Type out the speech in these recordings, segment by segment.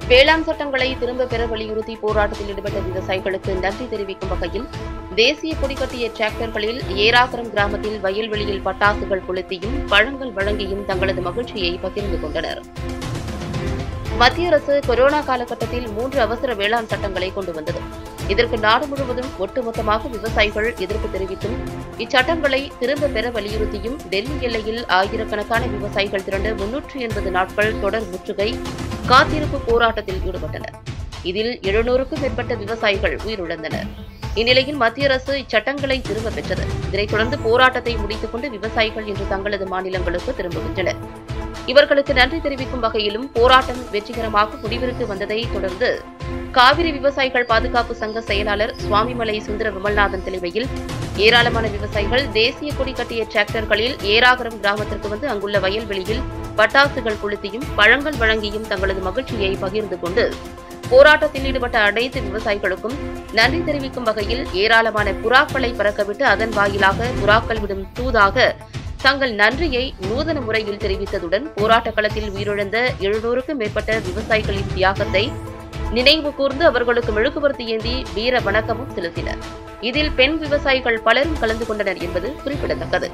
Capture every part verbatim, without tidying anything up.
வேளாண் சட்டங்களை திரும்ப பெற வலியுறுத்தி போராட்டத்தில் ஈடுபட்ட விவசாயிகளுக்கு நன்றி தெரிவிக்கும் வகையில் தேசிய கொடி கட்டிய டிராக்டர்களில் ஏராகரம் கிராமத்தில் வயல்வெளியில் பட்டாசுகள் கொளுத்தியும் பழங்கள் வழங்கியும் தங்களது மகிழ்ச்சியை பகிர்ந்து கொண்டனர். மத்திய அரசு கொரோனா காலகட்டத்தில் மூன்று அவசர வேளாண் சட்டங்களை கொண்டு வந்தது. இதற்கு நாடு முழுவதும் ஒட்டுமொத்தமாக விவசாயிகள் எதிர்ப்பு தெரிவித்தும் இச்சட்டங்களை திரும்ப பெற வலியுறுத்தியும் டெல்லி எல்லையில் ஆயிரக்கணக்கான விவசாயிகள் திரண்டு முன்னூற்று எண்பது நாட்கள் தொடர் முற்றுகை காத்திருப்பு போராட்டத்தில் ஈடுபட்டனர். இதில் எழுநூறுக்கும் மேற்பட்ட விவசாயிகள் உயிரிழந்தனர். இந்நிலையில் மத்திய அரசு இச்சட்டங்களை திரும்பப் பெற்றது. இதனைத் தொடர்ந்து போராட்டத்தை முடித்துக் கொண்டு விவசாயிகள் இன்று தங்களது மாநிலங்களுக்கு திரும்புகின்றனர். இவர்களுக்கு நன்றி தெரிவிக்கும் வகையிலும் போராட்டம் வெற்றிகரமாக முடிவிற்கு வந்ததை தொடர்ந்து காவிரி விவசாயிகள் பாதுகாப்பு சங்க செயலாளர் சுவாமிமலை சுந்தர விமல்நாதன் தலைமையில் ஏராளமான விவசாயிகள் தேசிய கொடி கட்டிய டிராக்டர்களில் ஏராகரம் கிராமத்திற்கு வந்து அங்குள்ள வயல்வெளியில் பட்டாசுகள் கொளுத்தியும் பழங்கள் வழங்கியும் தங்களது மகிழ்ச்சியை பகிர்ந்து கொண்டு போராட்டத்தில் ஈடுபட்ட அனைத்து விவசாயிகளுக்கும் நன்றி தெரிவிக்கும் வகையில் ஏராளமான புறாக்களை பறக்கவிட்டு அதன் வாயிலாக புறாக்கள் விடும் தூதாக தங்கள் நன்றியை நூதன முறையில் தெரிவித்ததுடன் போராட்டக் களத்தில் உயிரிழந்த எழுநூறுக்கும் மேற்பட்ட விவசாயிகளின் தியாகத்தை நினைவு கூர்ந்து அவர்களுக்கு மெழுகுவர்த்தி ஏந்தி வீர வணக்கமும் செலுத்தினர். இதில் பெண் விவசாயிகள் பலரும் கலந்து கொண்டனர் என்பது குறிப்பிடத்தக்கது.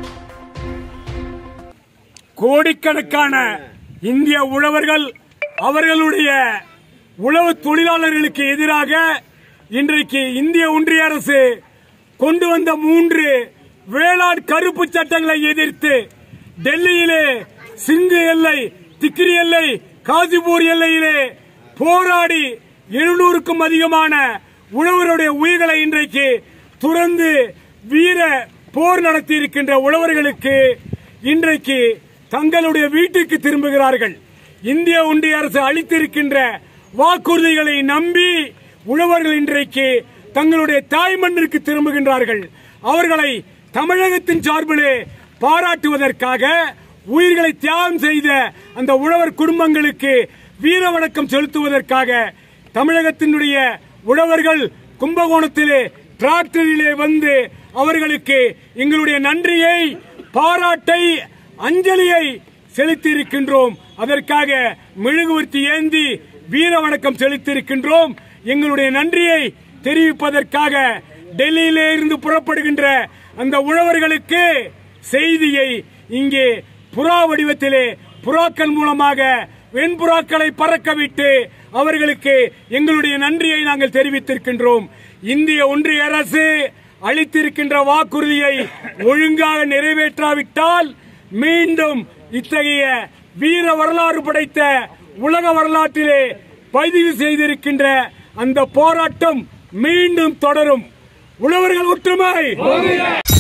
கோடிக்கணக்கான இந்திய உழவர்கள் அவர்களுடைய உழவு தொழிலாளர்களுக்கு எதிராக இன்றைக்கு இந்திய ஒன்றிய அரசு கொண்டு வந்த மூன்று வேளாண் கருப்பு சட்டங்களை எதிர்த்து டெல்லியிலே சிந்து எல்லை, திக்ரி எல்லை, காசிபூர் எல்லையிலே போராடி எழுநூறுக்கும் அதிகமான உழவருடைய உயிர்களை இன்றைக்கு துறந்து வீர போர் நடத்தி இருக்கின்ற உழவர்களுக்கு இன்றைக்கு தங்களுடைய வீட்டுக்கு திரும்புகிறார்கள். இந்திய ஒன்றிய அரசு அளித்திருக்கின்ற வாக்குறுதிகளை நம்பி உழவர்கள் இன்றைக்கு தங்களுடைய தாய் மண்ணிற்கு திரும்புகின்றார்கள். அவர்களை தமிழகத்தின் சார்பிலே பாராட்டுவதற்காக உயிர்களை தியாகம் செய்த அந்த உழவர் குடும்பங்களுக்கு வீர வணக்கம் செலுத்துவதற்காக தமிழகத்தினுடைய உழவர்கள் கும்பகோணத்திலே டிராக்டரிலே வந்து அவர்களுக்கு எங்களுடைய நன்றியை, பாராட்டை, அஞ்சலியை செலுத்தியிருக்கின்றோம். அதற்காக மெழுகுவர்த்தி ஏந்தி வீர வணக்கம் செலுத்தியிருக்கின்றோம். எங்களுடைய நன்றியை தெரிவிப்பதற்காக டெல்லியிலே இருந்து புறப்படுகின்ற அந்த உழவர்களுக்கு செய்தியை இங்கே புறா வடிவத்திலே புறாக்கள் மூலமாக வெண்புறாக்களை பறக்கவிட்டு அவர்களுக்கு எங்களுடைய நன்றியை நாங்கள் தெரிவித்திருக்கின்றோம். இந்திய ஒன்றிய அரசு அளித்திருக்கின்ற வாக்குறுதியை ஒழுங்காக நிறைவேற்றாவிட்டால் மீண்டும் இத்தகைய வீர வரலாறு படைத்த உலக வரலாற்றிலே பதிவு செய்திருக்கின்ற அந்த போராட்டம் மீண்டும் தொடரும். உழவர்கள் ஒற்றுமை.